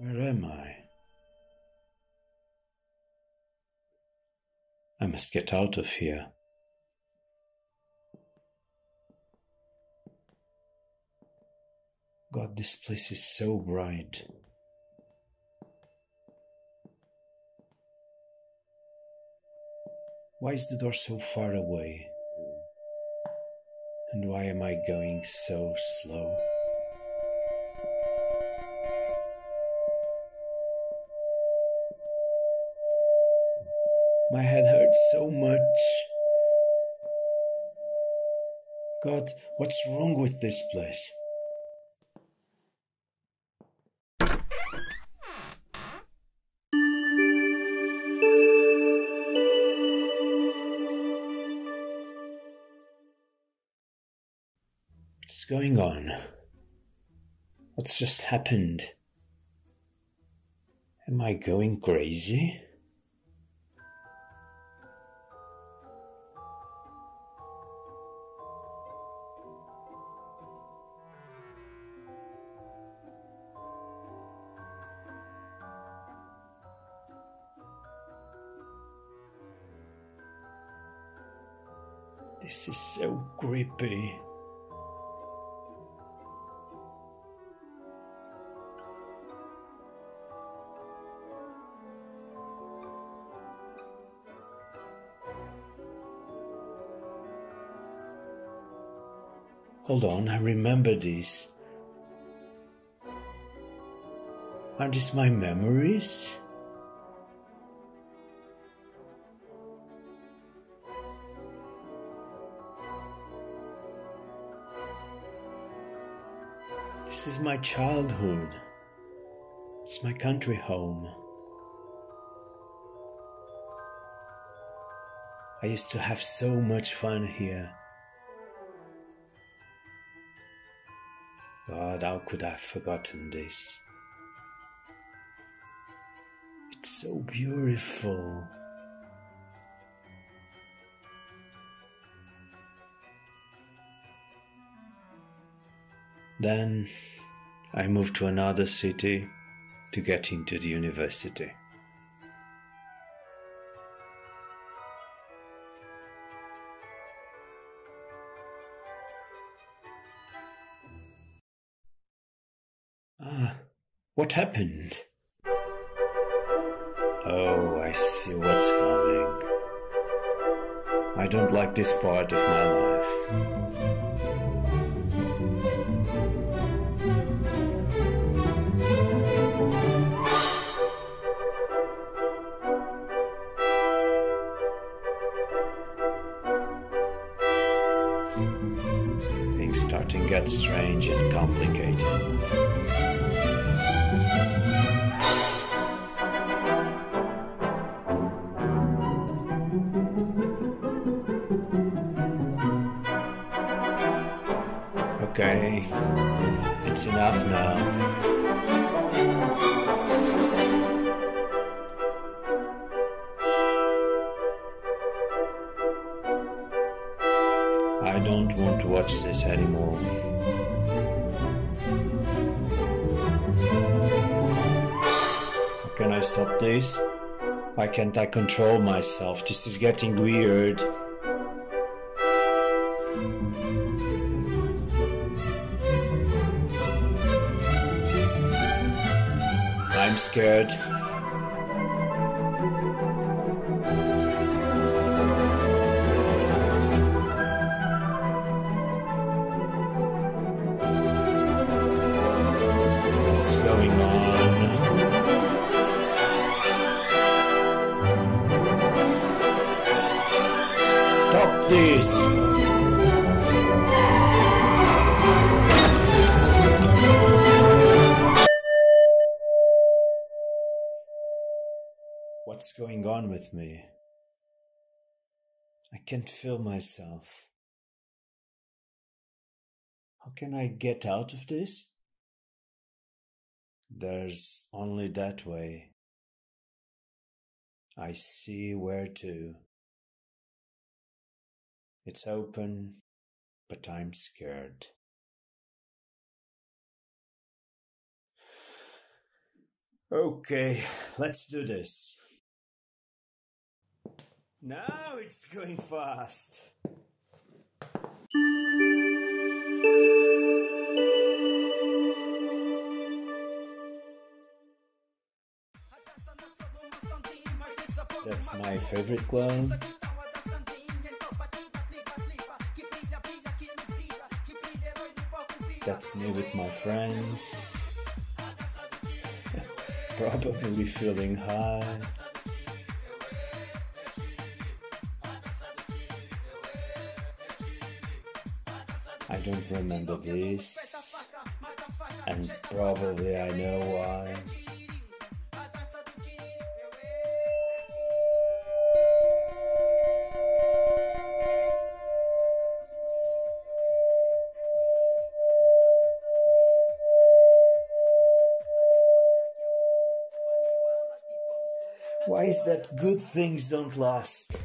Where am I? I must get out of here. God, this place is so bright. Why is the door so far away? And why am I going so slow? My head hurts so much. God, what's wrong with this place? What's going on? What's just happened? Am I going crazy? This is so creepy. Hold on, I remember this. Are these my memories? This is my childhood. It's my country home. I used to have so much fun here. God, how could I have forgotten this? It's so beautiful. Then I moved to another city to get into the university. What happened? Oh, I see what's coming. I don't like this part of my life. Things starting to get strange and complicated. Okay, it's enough now. I don't want to watch this anymore. How can I stop this? Why can't I control myself? This is getting weird. I'm scared. What's going on? Stop this! What's going on with me? I can't feel myself. How can I get out of this? There's only that way. I see where to. It's open, but I'm scared. Okay, let's do this. Now it's going fast. That's my favorite clown. That's me with my friends. Probably feeling high. I don't remember this, and probably I know why. Why is that good things don't last?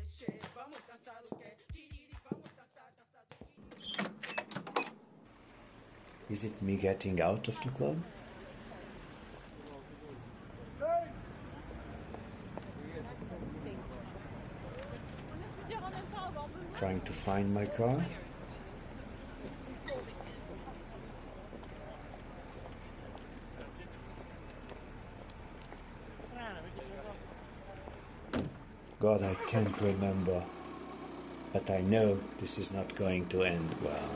Is it me getting out of the club? Trying to find my car? God, I can't remember, but I know this is not going to end well.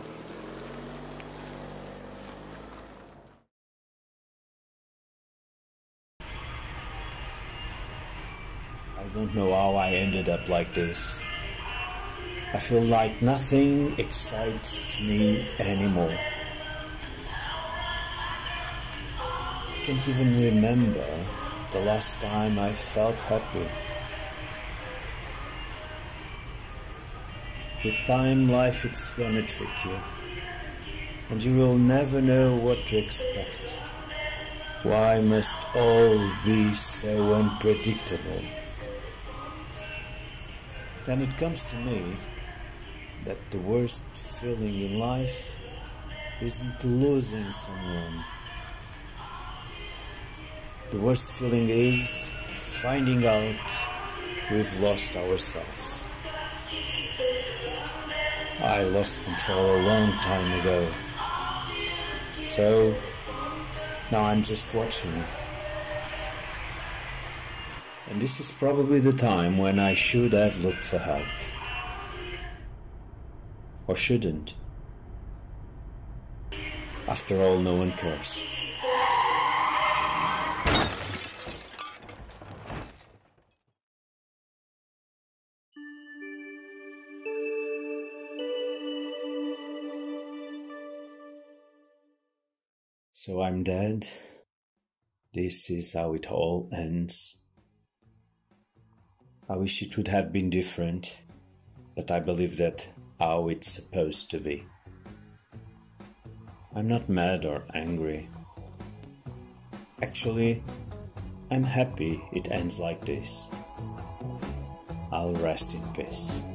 I don't know how I ended up like this. I feel like nothing excites me anymore. I can't even remember the last time I felt happy. With time, life it's gonna trick you, and you will never know what to expect. Why must all be so unpredictable? Then it comes to me that the worst feeling in life isn't losing someone. The worst feeling is finding out we've lost ourselves. I lost control a long time ago, so now I'm just watching. And this is probably the time when I should have looked for help. Or shouldn't. After all, no one cares. So I'm dead. This is how it all ends. I wish it would have been different, but I believe that how it's supposed to be. I'm not mad or angry. Actually, I'm happy it ends like this. I'll rest in peace.